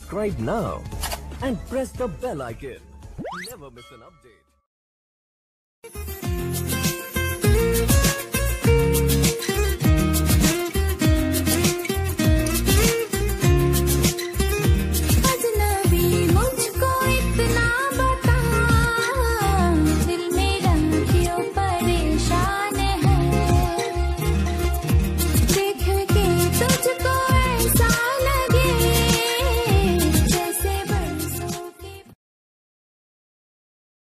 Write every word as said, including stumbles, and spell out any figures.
Subscribe now and press the bell icon. Never miss an update.